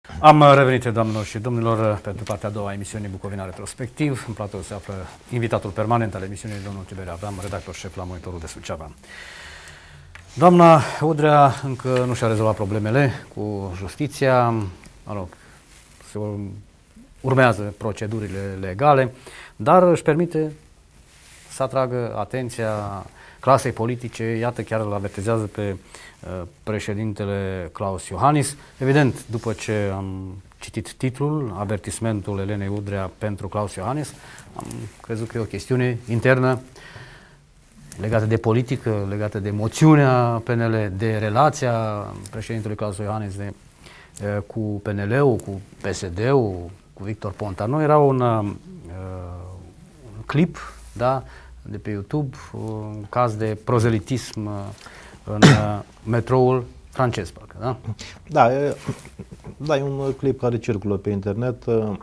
Am revenit, doamnelor și domnilor, pentru partea a doua a emisiunii Bucovina Retrospectiv. În platou se află invitatul permanent al emisiunii, domnul Tiberiu Avram, redactor șef la Monitorul de Suceava. Doamna Udrea încă nu și-a rezolvat problemele cu justiția, se urmează procedurile legale, dar își permite să atragă atenția clasei politice, iată, chiar îl avertizează pe președintele Klaus Iohannis. Evident, după ce am citit titlul, avertismentul Elenei Udrea pentru Klaus Iohannis, am crezut că e o chestiune internă legată de politică, legată de moțiunea PNL, de relația președintelui Klaus Iohannis cu PNL-ul, cu PSD-ul, cu Victor Ponta. Nu era un clip, da, de pe YouTube, un caz de prozelitism în metroul francez, parcă, da? Da, e un clip care circulă pe internet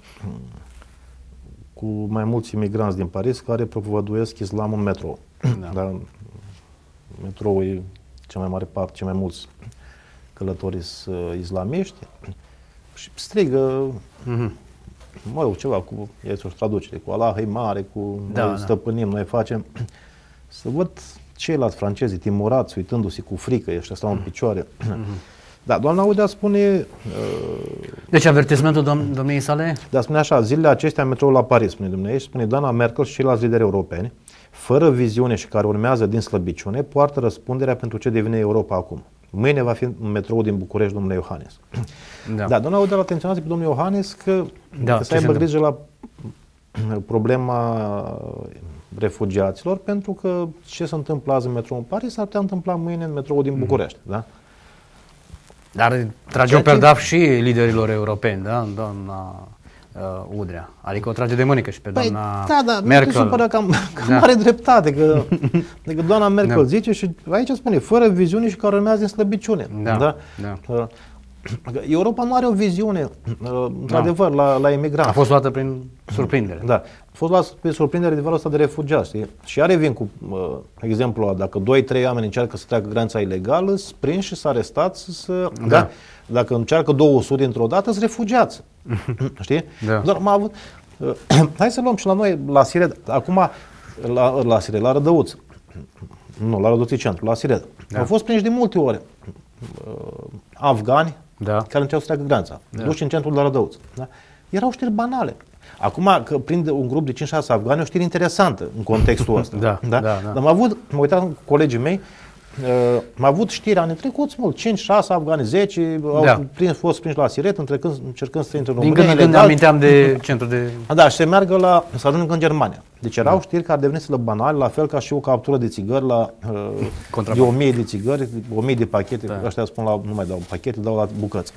cu mai mulți imigranți din Paris care propovăduiesc islamul în metrou. Da. Metroul e cea mai mare parte, cei mai mulți călători islamiști și strigă, mă rog, ceva cu, este o traducere, cu Allah e mare, cu noi stăpânim, noi facem. Să văd ceilalți francezi timorați, uitându-se cu frică, ăștia stau în picioare. Da, doamna Udrea spune... Deci avertismentul domniei sale? Da, spune așa, zilele acestea în metroul la Paris, spune dumneavoastră, și spune doamna Merkel și ceilalți lideri europeni, fără viziune și care urmează din slăbiciune, poartă răspunderea pentru ce devine Europa acum. Mâine va fi în metroul din București domnul Iohannis. Da, doamna Udrea atenționează pe domnul Iohannis că să aibă grijă la problema refugiaților, pentru că ce se întâmplă azi în metrou în Paris s-ar putea întâmpla mâine în metroul din București. Da? Dar trage o perdaf și liderilor europeni, da, doamna Udrea. Adică o trage de mânică și pe doamna Merkel. Da, dar că are dreptate, că doamna Merkel zice și aici spune, fără viziune și care urmează din slăbiciune. Europa nu are o viziune, într-adevăr, la emigranți. A fost luată prin surprindere. Da, a fost luată prin surprindere de valul ăsta de refugiați. Și ea revin cu exemplul ăla, dacă 2-3 oameni încearcă să treacă granița ilegală, sunt prinși și sunt arestați. Dacă încearcă 200 dintr-o dată, sunt refugiați. Știi? Da. Doar am avut... hai să luăm și la noi, la Siret, acum, la Siret, la Rădăuț. Nu, la Rădăuții Centru, la Siret. Au fost prinși de multe ori afgani care înceau să treacă granița, duși în centrul de la Rădăuț. Da? Erau știri banale. Acum că prinde un grup de 5-6 afgani, o știre interesantă în contextul ăsta. Dar mă uitam cu colegii mei, am avut știri anii trecuți mult, 5-6 afgani, 10 au fost prinși la Siret, încercând să intre în România. Din când în când ne aminteam de centru de... Da, și să ajungă în Germania. Deci erau știri care deveniseră banale, la fel ca și o captură de țigări de 1000 de țigări, 1000 de pachete, ăștia spun nu mai dau pachete, dau la bucăți.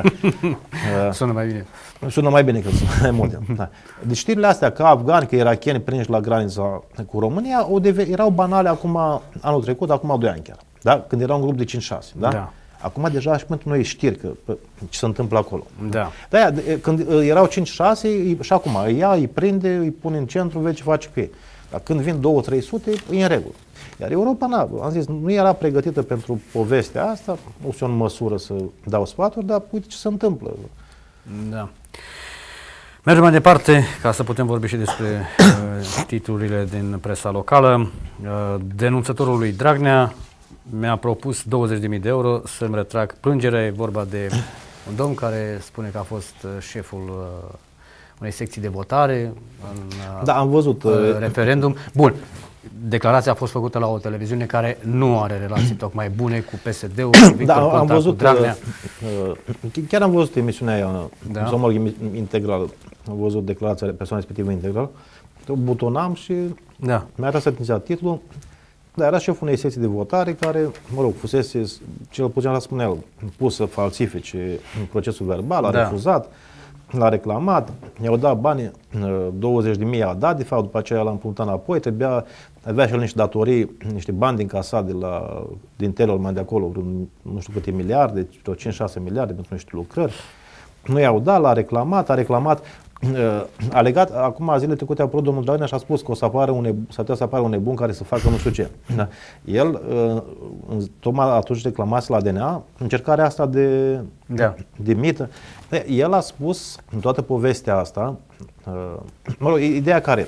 Sună mai bine. Sună mai bine că sunt mai multe. Deci știrile astea, că afgani, că iracheni prinși la granița cu România, erau banale acum, anul trecut, acum 2 ani chiar. Da? Când era un grup de 5-6. Da? Acum deja și pentru noi știri ce se întâmplă acolo. De-aia, când erau 5-6 și acum îi prinde, îi pune în centru, vede ce face cu ei. Dar când vin 200-300, e în regulă. Iar Europa, am zis, nu era pregătită pentru povestea asta, nu sunt în măsură să dau sfaturi, dar uite ce se întâmplă. Da. Mergem mai departe, ca să putem vorbi și despre titlurile din presa locală. Denunțătorul lui Dragnea mi-a propus 20.000 de euro să-mi retrag plângerea. E vorba de un domn care spune că a fost șeful unei secții de votare în am văzut referendum. Bun, declarația a fost făcută la o televiziune care nu are relații tocmai bune cu PSD-ul, cu Victor Ponta, cu Dragnea. Chiar am văzut emisiunea aia, sau mă rog, integral. Am văzut declarația persoanei respective integral. O butonam și mi-a arătat atenția titlul. Da, era șeful unei secții de votare care, mă rog, fusese, cel puțin la spunea el, pus să falsifice procesul verbal, a refuzat, l-a reclamat, i-au dat bani, 20.000 a dat, de fapt, după aceea l-a împrumutat înapoi, avea și el niște datorii, niște bani din casat din Telorman de acolo, nu știu câte miliarde, vreo 5-6 miliarde pentru niște lucrări. Nu i-au dat, l-a reclamat, a legat, acum zilele trecute a apărut domnul Dragnea și a spus că s-ar putea să apară un nebun care să facă nu știu ce. El, tocmai atunci reclamase la DNA, încercarea asta de mită. El a spus în toată povestea asta, mă rog, ideea care,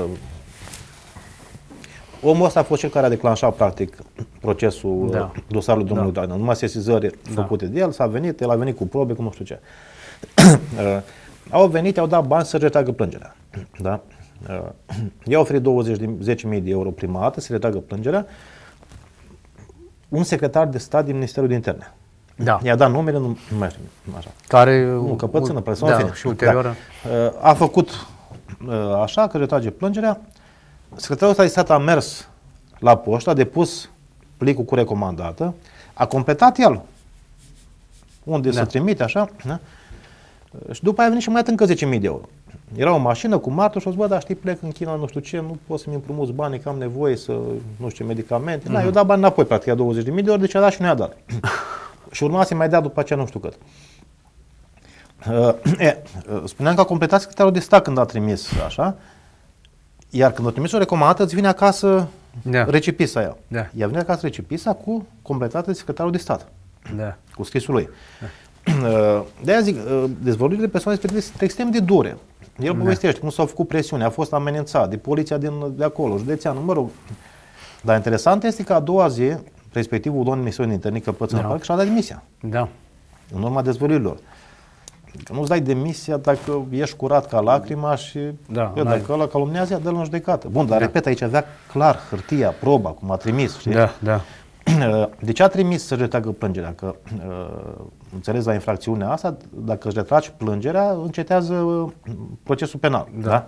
omul ăsta a fost cel care a declanșat practic procesul dosarului domnului Dragnea. Numai sesizări făcute de el, el a venit cu probe, cu nu știu ce. Au venit, au dat bani să retragă plângerea. Da? I-au oferit 10.000 de euro prima dată să retragă plângerea. Un secretar de stat din Ministerul de Interne. Da. I-a dat numele, nu mai știu, așa. Care... Nu, căpățână, persoană, și ulterior... A făcut așa, că retrage plângerea. Secretarul de stat a mers la poștă, a depus plicul cu recomandată, a completat el unde se trimite, așa, da? Și după aia a venit și mai încă 10.000 de euro. Era o mașină cu martor și o zis, bă, dar știi, plec în China, nu știu ce, nu pot să-mi împrumuți banii, că am nevoie să, nu știu ce, medicamente. Eu dat bani înapoi, practic, 20.000 de euro, deci a dat și nu i-a dat. Și urma să-i mai dea după aceea nu știu cât. Spuneam că a completat secretarul de stat când a trimis așa, iar când a trimis o recomandată, îți vine acasă recipisa aia. Ea vine acasă recipisa cu completată de secretarul de stat. Cu scrisul lui. De-aia zic, dezvăluirile persoanei respective sunt extrem de dure. El povestește cum s-au făcut presiuni, a fost amenințat de poliția de acolo, județeanul, mă rog. Dar interesant este că a doua zi, respectivul domnul Ministerul Interne, Căpățână Parc, și-a dat demisia. În urma dezvăluirilor. Că nu-ți dai demisia dacă ești curat ca lacrima și dacă ăla calumnează, dă-l în judecată. Bun, dar repet, aici avea clar hârtia, proba, cum a trimis. Știi? De ce a trimis să retragă plângerea? Că, înțeles, la infracțiunea asta, dacă își retragi plângerea, încetează procesul penal.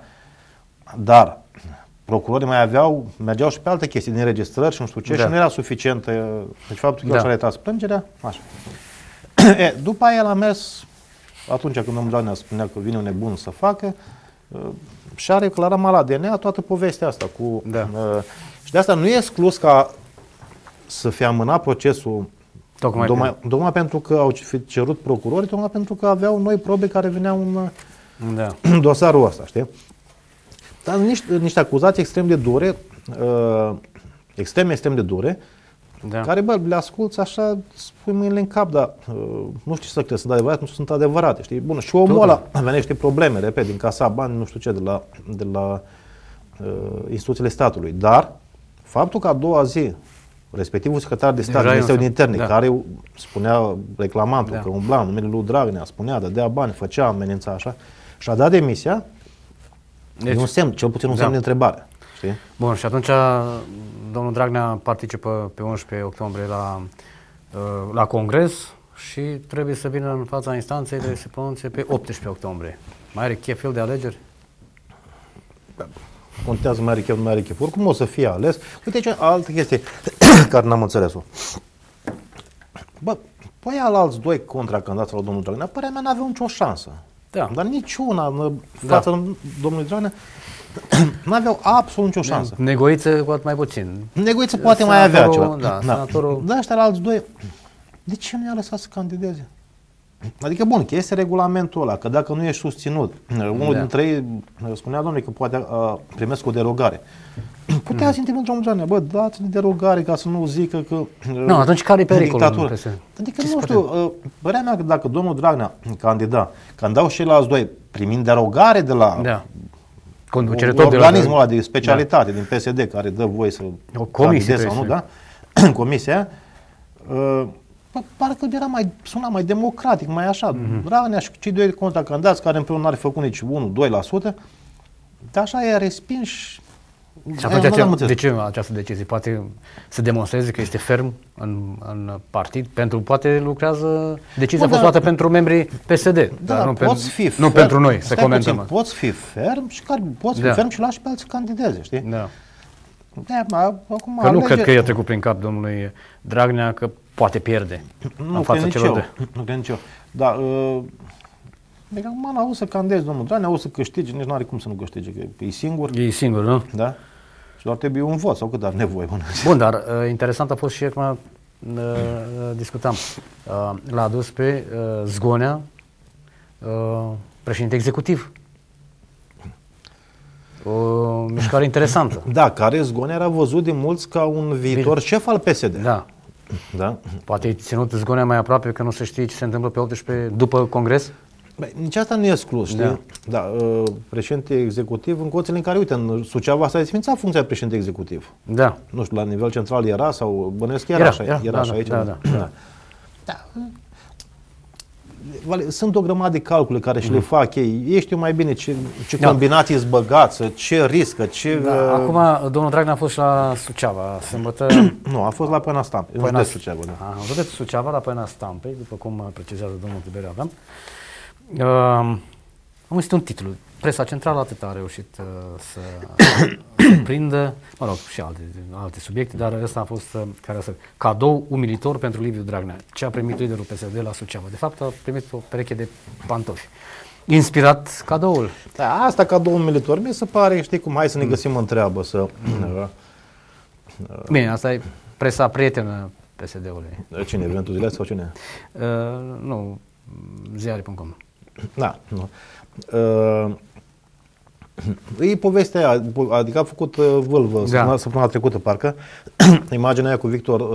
Dar procurorii mai mergeau și pe alte chestii din înregistrări și nu știu ce, și nu era suficient. Deci faptul că el și-a retras plângerea, așa. După aia el a mers, atunci când domnul Dragnea spunea că vine un nebun să facă, și a declarat la DNA toată povestea asta. Și de asta nu e exclus ca să fie amânat procesul tocmai pentru că au cerut procurorii, tocmai pentru că aveau noi probe care veneau în dosarul ăsta, știi? Dar niște acuzații extrem de dure, extrem de dure, care, bă, le asculți așa, spui mâinile în cap, dar nu știu să crezi, sunt adevărate, nu sunt adevărate, știi? Bun, și omul ăla avea niște probleme, repet, din casa bani, nu știu ce, de la instituțiile statului, dar faptul că a doua zi respectivul secretar de stat din Ministerul de Interne, care spunea reclamantul că umbla în numele lui Dragnea, spunea, dădea bani, făcea, amenința așa, și a dat demisia, e un semn, cel puțin un semn de întrebare. Știi? Bun, și atunci domnul Dragnea participă pe 11 octombrie la congres și trebuie să vină în fața instanței de se pronunțe pe 18 octombrie. Mai are chef el de alegeri? Contează mai are chef, nu mai are chef. Oricum o să fie ales. Uite aici altă chestie care n-am înțeles-o. Bă, păi alți doi contracandidați la domnul Dragnea, părerea mea n-aveau nicio șansă. Dar niciuna în fața domnului Dragnea n-aveau absolut nicio șansă. Negoiță cu atât mai puțin. Negoiță poate mai avea ceva. Senatorul... Dar ăștia la alți doi, de ce nu i-a lăsat să candideze? Adică, bun, că este regulamentul ăla, că dacă nu ești susținut, unul dintre ei spunea, domnule, că poate primesc o derogare. Putea să intervine domnul Dragnea, bă, dați-ne derogare ca să nu zică că... Nu, atunci care e pericolul? Adică, nu știu, părea mea că dacă domnul Dragnea candidau și ceilalți doi primind derogare de la organismul ăla de specialitate din PSD, care dă voie să candideze sau nu, da? Comisia, parcă suna mai democratic, mai așa. Dragnea și cei doi contracandidați care împreună n-ar fi făcut nici 1-2%, dar așa i-a respins. Și atunci, de ce această decizie? Poate să demonstreze că este ferm în partid, poate lucrează, decizia a fost luată pentru membrii PSD, dar nu pentru noi, să comentăm. Poți fi ferm și ferm și lași pe alții să candideze, știi? Că nu cred că i-a trecut prin cap domnului Dragnea că poate pierde în fața celor de... Nu cred nici eu. Dar acum n-au să candidezi domnul Dragnea, au să câștige, nici nu are cum să nu câștige, că e singur. E singur, nu? Da? Și doar trebuie un vot sau cât are nevoie. Bun, dar interesant a fost și acum discutam. L-a adus pe Zgonea, președinte executiv O mișcare interesantă. Da, care Zgonea era văzut de mulți ca un viitor șef al PSD. Da. Da? Poate ai ținut Zgonea mai aproape că nu se știe ce se întâmplă pe 18 după congres? Băi, nici asta nu e exclus, știi? Da, președinte executiv în condițiile în care, uite, în Suceava s-a desfințat funcția de președinte executiv. Da. Nu știu, la nivel central era sau bănesc era așa, era așa aici. Da. Sunt o grămadă de calcule care și le fac ei. Ei știu mai bine ce combinații îți băgață, ce riscă, ce... Da. Acum, domnul Dragnea a fost și la Suceava, sâmbătă... Nu, a fost la Poiana Stampei, în județul Suceava. Da. În județul Suceava, la Poiana Stampei, după cum precizează domnul Tiberiu Adam. Am găsit un titlu. Presa centrală atât a reușit să prindă, mă rog, și alte subiecte, dar ăsta a fost cadou umilitor pentru Liviu Dragnea. Ce a primit liderul PSD la Suceava? De fapt, a primit o pereche de pantofi. Inspirat cadoul. Da, asta cadou umilitor, mi se pare, știi cum, hai să ne găsim în treabă să... Bine, asta e presa prietenă PSD-ului. Cine? Eventul Zilei sau cine? Nu, ziare.com. Da, nu. E povestea aia, adică a făcut vâlvă săptămâna trecută, parcă, imaginea aia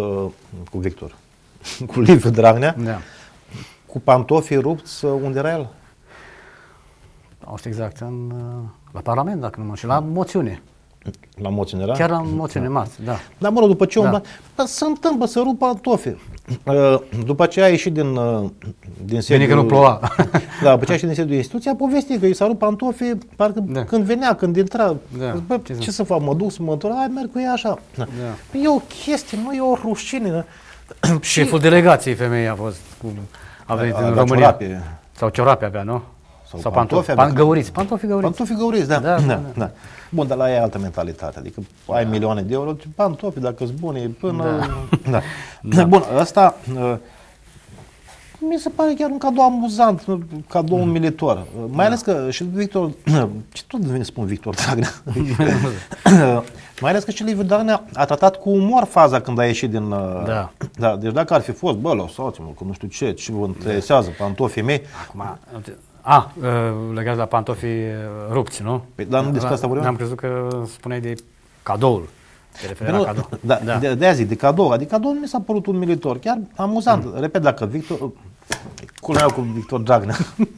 cu Liviu Dragnea, cu pantofii rupți, unde era el? Au fost exact la Parlament, dacă nu mă înșel, la moțiune. La moțiune era? Chiar la moțiune marți, da. Dar mă rog, după ce se întâmplă, să rup pantofii. După ce a ieșit din sediul... Bine că nu ploua. Da, după ce a ieșit din sediul instituției, a povestit că i s-a rupt pantofii, parcă când venea, când intra. Bă, ce să fac, mă duc să mă întorc, merg cu ea așa. E o chestie, nu e o rușine. Șeful delegației femeii a fost, a venit în România. Sau ciorape avea, nu? Sau pantofi găuriți. Pantofii găuriți, da. Bun, dar la ea e altă mentalitate. Adică ai milioane de euro, pantofi, dacă sunt buni, până... Da. Bun, ăsta mi se pare chiar un cadou amuzant, un cadou umilitor. Mai ales că și Victor... Ce tot vine să spun Victor Dragnea? Mai ales că și Liviu Dragnea a tratat cu umor faza când a ieșit din... Da. Deci dacă ar fi fost, bă, lăsați-mă, că nu știu ce vă interesează pantofii mei... Acum... legat la pantofii rupți, nu? Păi, dar nu despre asta vorbim? Am crezut că spuneai de cadoul. Te referi la cadou. De-aia zic, de cadou. Adică cadou nu mi s-a părut umilitor, chiar amuzant. Repet, dacă Victor... Culeau cu Victor Dragnea.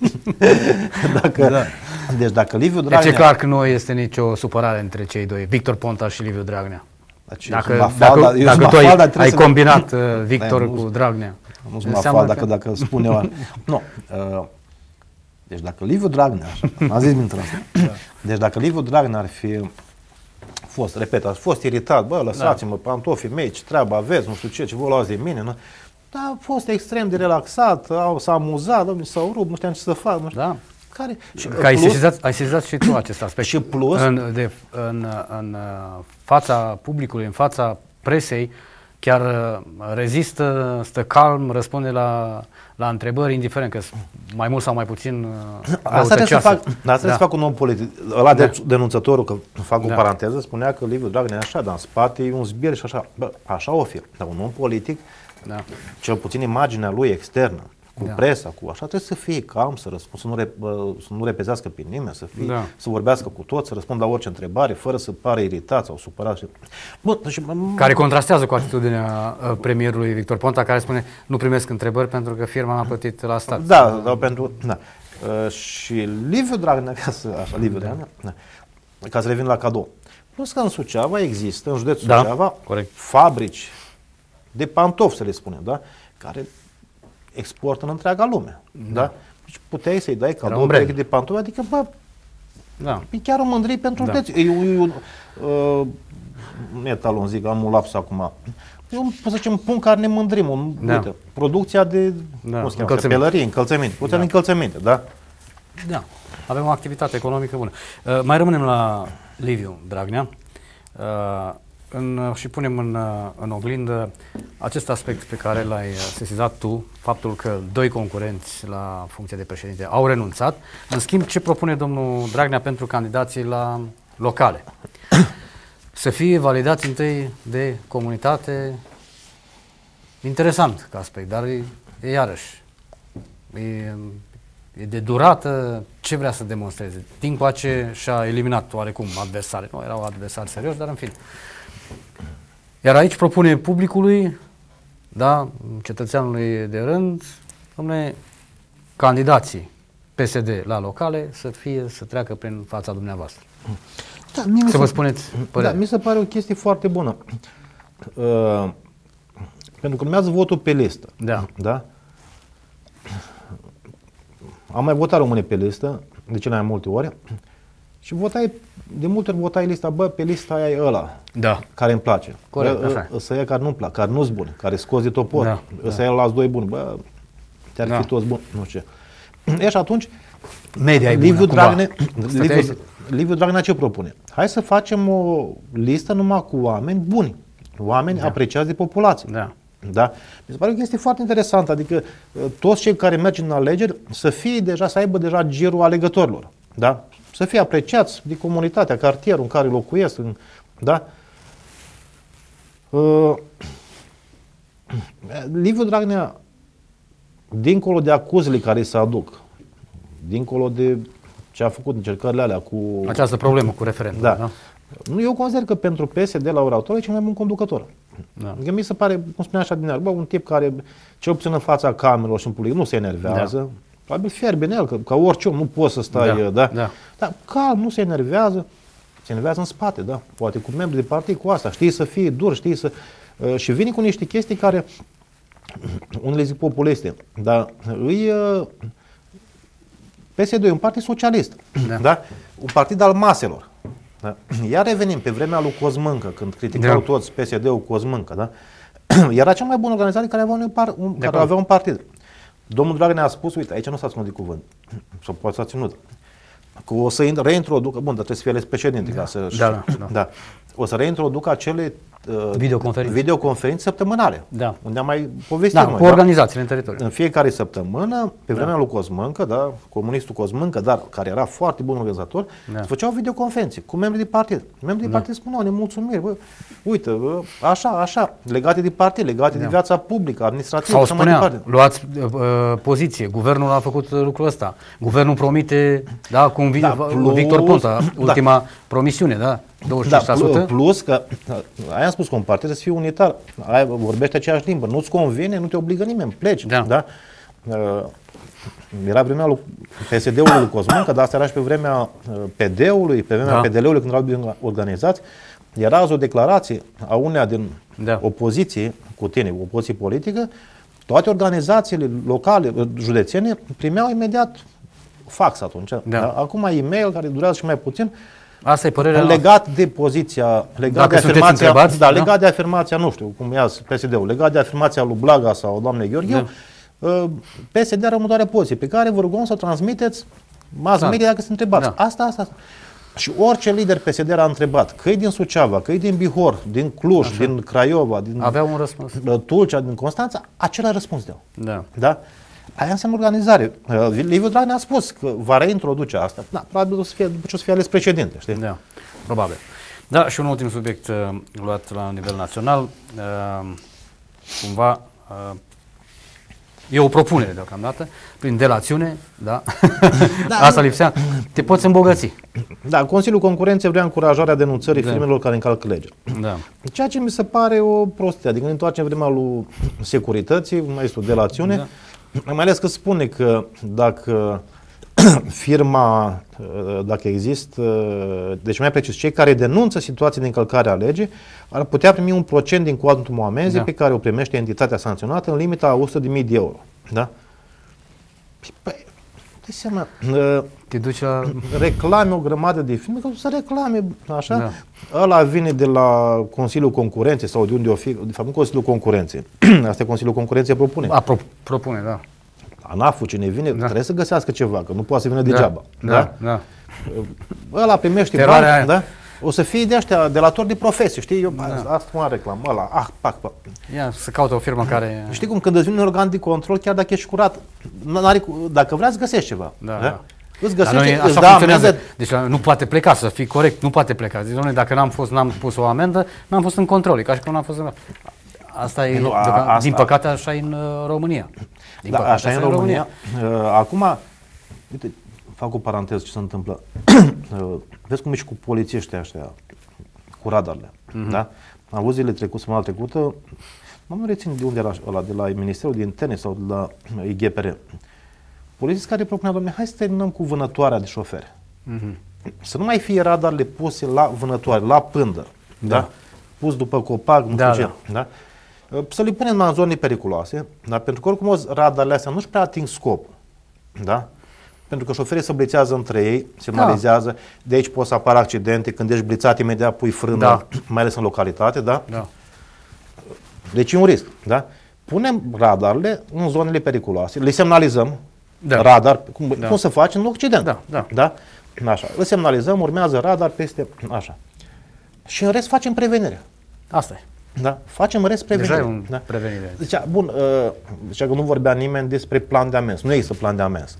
Deci dacă Liviu Dragnea... Deci e clar că nu este nicio supărare între cei doi, Victor Ponta și Liviu Dragnea. Dacă tu ai combinat Victor cu Dragnea. Nu sunt mafal dacă spun eu... Nu. Deci dacă Liviu Dragnea, am zis mintea asta, deci dacă Liviu Dragnea ar fi fost, repet, ar fi fost iritat, bă, lăsați-mă, pantofii mei, ce treabă aveți, nu știu ce vă luați de mine, nu? Dar a fost extrem de relaxat, s-a amuzat, domnule, s-au rupt, nu știam ce să fac, nu știu. Da. Ai sesizat și tu acest aspect. Și plus... În fața publicului, în fața presei, chiar rezistă, stă calm, răspunde la întrebări, indiferent că mai mult sau mai puțin asta trebuie să fac un om politic. Ăla denunțătorul, că fac o paranteză, spunea că Liviu Dragnea e așa, dar în spate e un zbier și așa. Bă, așa o fi. Dar un om politic, cel puțin imaginea lui externă, cu presa, cu așa, trebuie să fie calm, să răspundă, să nu repezească pe nimeni, să vorbească cu toți, să răspundă la orice întrebare, fără să pară iritat sau supărat. Bun, care contrastează cu atitudinea premierului Victor Ponta, care spune, nu primesc întrebări pentru că firma m-a plătit la stat. Și Liviu Dragnea, ca să revin la cadou. Plus că în Suceava există, în județul Suceava, fabrici de pantofi, să le spunem, da? Care exportă în întreaga lume. Da? Deci puteai să-i dai cadou de pantofi, adică, bă, e chiar o mândrie pentru județ. E un etalon, zic, am un laps acum. E un, să zicem, punct care ne mândrim. Uite, producția de pelărie, încălțăminte. Putem încălțăminte, da? Da. Avem o activitate economică bună. Mai rămânem la Liviu Dragnea. Și punem în oglindă acest aspect pe care l-ai sesizat tu, faptul că doi concurenți la funcția de președinte au renunțat. În schimb, ce propune domnul Dragnea pentru candidații la locale? Să fie validați întâi de comunitate. Interesant ca aspect, dar e iarăși, e de durată. ce vrea să demonstreze? Din coace și-a eliminat oarecum adversari. Nu erau adversari serioși, dar în fine. Iar aici propune publicului, da, cetățeanului de rând, dom'le, candidații PSD la locale să treacă prin fața dumneavoastră. Da, să vă spuneți părerea. Da, mi se pare o chestie foarte bună. Pentru că urmează votul pe listă. Da. Da? Am mai votat români pe listă, de cele mai multe ori, și de multe ori votai lista, bă, pe lista aia e ăla, da, care îmi place. Corect, așa. Ăsta e care nu-mi plac, care nu-s bun, care scoți de topor. Da, ăsta e ăla doi buni, bă, te-ar fi toți buni, nu știu ce. E, și atunci, media Liviu Dragnea ce propune? Hai să facem o listă numai cu oameni buni, oameni apreciați de populație. Da. Da? Mi se pare că este foarte interesant, adică toți cei care merg în alegeri să aibă deja girul alegătorilor, da? Să fie apreciați de comunitatea, cartierul în care locuiesc, da? Liviu Dragnea, dincolo de acuzele care se aduc, dincolo de ce a făcut încercările alea cu... Această problemă cu referendum, da? Eu consider că pentru PSD la ora actuală e cel mai bun conducător. Da. Adică mi se pare, cum spunea așa din un tip care, cel puțin în fața camerelor și în public, nu se enervează. Da. Probabil fierbe în el, că ca orice om nu poți să stai, dar calm, nu se enervează. Se enervează în spate, da? Poate cu membri de partid, cu asta. Știi să fie dur, știi să... și vine cu niște chestii care, unele zic populiste, dar PSD e un partid socialist, da? Un partid al maselor. Da? Iar revenim pe vremea lui Cosmâncă, când criticau toți PSD-ul Cosmâncă, da? Era cea mai bună organizare care avea un partid. Domnul Dragnea a spus, uite, aici nu s-a ținut de cuvânt, sau poate s-a ținut, că o să reintroducă, bun, dar trebuie să fie ales președinte, ca să... Da. O să reintroducă acele videoconferințe săptămânale, unde am mai povestit cu organizațiile în teritoriu. În fiecare săptămână, pe vremea lui Cosmâncă, da, comunistul Cosmâncă, dar care era foarte bun organizator, se făceau videoconferințe cu membrii de partid. Membrii de partid spuneau, nemulțumiri, bă, uite, așa, legate de partid, legate de viața publică, administrativă. Sau spunea, luați poziție, guvernul a făcut lucrul ăsta, guvernul promite, da, cu Victor Ponta, ultima promisiune, da? 25%? Plus că, aia am spus că un partid să fie unitar, vorbește aceeași limbă, nu-ți convine, nu te obligă nimeni, pleci. Da? Era vremea lui PSD-ului lui Cosmâncă, dar asta era și pe vremea PD-ului, pe vremea PDL-ului când erau bine organizați. Era azi o declarație a uneia din opoziție cu tine, opoziție politică, toate organizațiile locale, județene, primeau imediat fax atunci. Acum e-mail care durează și mai puțin. Asta e părerea legat de poziția, legat de afirmația, nu știu cum ia PSD-ul, legat de afirmația lui Blaga sau doamnei Gheorghiu, PSD are următoarea poziție, pe care vă rugăm să o transmiteți mass media dacă se întrebați. Asta. Și orice lider PSD a întrebat, că e din Suceava, că e din Bihor, din Cluj, din Craiova, din aveau un răspuns. Tulcea, din Constanța, acela răspuns deu. Da? Aia înseamnă organizare. Liviu Dragnea a spus că va reintroduce asta. Da, probabil după ce o să fie ales președinte, știi? Da, probabil. Da, și un ultim subiect luat la nivel național, cumva, e o propunere deocamdată, prin delațiune, da? Asta lipsea, te poți îmbogăți. Da, Consiliul Concurenței vrea încurajarea denunțării firmelor care încalcă legea. Ceea ce mi se pare o prostie, adică ne întoarcem vremea lui securității, mai este o delațiune, mai ales că spune că dacă firma, dacă există, deci mai precis, cei care denunță situații de încălcare a legii ar putea primi un procent din cuantumul amenzii pe care o primește entitatea sancționată în limita a 100.000 de euro. Da? Păi, de seama, te duci la... reclame o grămadă de firme, că să reclame, așa, ăla vine de la Consiliul Concurenței sau de unde o fi, de fapt nu Consiliul Concurenței, asta e Consiliul Concurenței propune. Propune, da. ANAF-ul, cine vine, trebuie să găsească ceva, că nu poate să vină degeaba. Ăla primește bani, da? O să fie de ăștia, delatori de profesie, știi? Eu asta mă reclam, ăla, pac. Ia să caută o firmă care... Știi cum, când îți vine un organ de control, chiar dacă ești curat, dacă vrea, îți găsești ceva. Îți găsești, îți da amendă. Deci nu poate pleca, să fii corect, nu poate pleca. Zici, doamne, dacă n-am pus o amendă, n-am fost în control, e ca și cum n-am fost în... Asta e, din păcate, așa e în România. Așa e în România. Acum, uite, fac o paranteză ce se întâmplă. Vezi cum e și cu polițiștii ăștia, cu radarele. Da? Am avut zilele trecute, săptămâna trecută, nu rețin de unde era ăla, de la Ministerul de Interne sau de la IGPR. Polițiști care propunea, dom'le, hai să terminăm cu vânătoarea de șoferi. Să nu mai fie radarele puse la vânătoare, la pândă. Da? Pus după copac, nu știu ce. Da? Să le punem în zone periculoase, da? Pentru că oricum radarele astea nu-și prea ating scopul. Da? Pentru că șoferii se blițează între ei, semnalizează, de aici pot să apară accidente, când ești blițat imediat pui frână, mai ales în localitate, da? Deci e un risc, da? Punem radarele în zonele periculoase, le semnalizăm, radar, cum se face în Occident, da? Așa, le semnalizăm, urmează radar peste, așa. Și în rest facem prevenire. Asta e. Da? Facem în rest prevenire. Deja e un prevenire. Zicea, bun, zicea că nu vorbea nimeni despre plan de amens. Nu există plan de amens.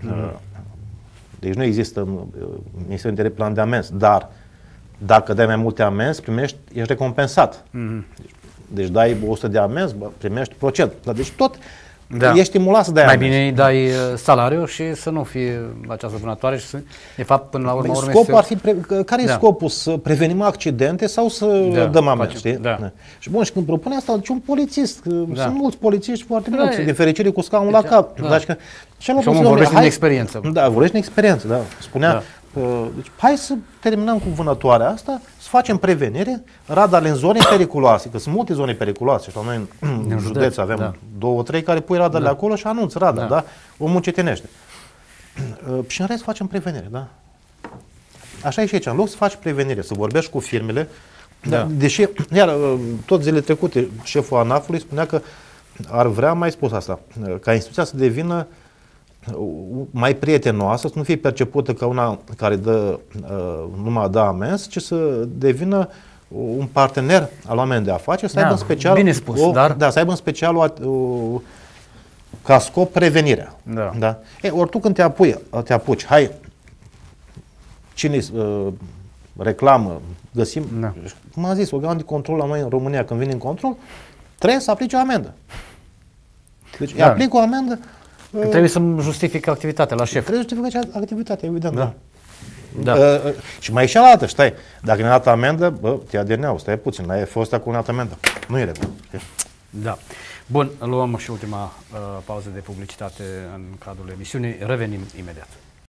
Deci nu există în Ministerul Interne plan de amens, dar dacă dai mai multe amenzi, ești recompensat. Deci dai 100 de amenzi, primești procent. Deci tot ești stimulat să dai amenzi. Mai bine îi dai salariu și să nu fie această vânătoare și să, de fapt, până la urmă... Scopul ar fi, care e scopul? Să prevenim accidente sau să dăm amenzi, știi? Și bun, și când propune asta, deci un polițist, sunt mulți polițiști foarte mulți, din fericire cu scaunul la cap. Și omul vorbește din experiență. Da, vorbește din experiență, da. Spunea, deci, hai să terminăm cu vânătoarea asta, să facem prevenire, radarele în zone periculoase, că sunt multe zone periculoase, și la noi în județ avem 2-3 care pui radarele acolo și anunți radar, da? Omul încetinește. Și în rest facem prevenire, da? Așa e și aici, în loc să faci prevenire, să vorbești cu firmele, deși, iar tot zilele trecute, șeful ANAF-ului spunea că ar vrea, mai spus asta, ca instituția să devină mai prietenoasă, să nu fie percepută ca una care numai dă amenzi, ci să devină un partener al oamenilor de afaceri, să aibă în special, bine spus, să aibă în special ca scop prevenirea. Da? Ori tu când te apuci, hai, cine reclamă, găsim, cum am zis, organul de control la noi în România, când vine în control, trebuie să aplice o amendă. Deci aplică o amendă. Trebuie să-mi justific activitatea la șef. Trebuie să justifică activitatea, evident. Și mai e și altă, stai, dacă ne-a dat amendă, te aderneau, stai puțin, n-ai fost acolo ne-a dat amendă. Nu e regulă. Da. Bun, luăm și ultima pauză de publicitate în cadrul emisiunii. Revenim imediat.